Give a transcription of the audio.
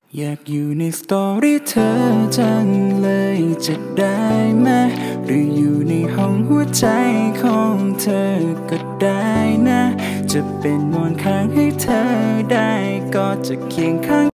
อยากอยู่ในสตอรี่เธอจังเลยจะได้ไหมหรืออยู่ในห้องหัวใจของเธอก็ได้นะจะเป็นมอนข้างให้เธอได้ก็จะเคียงข้าง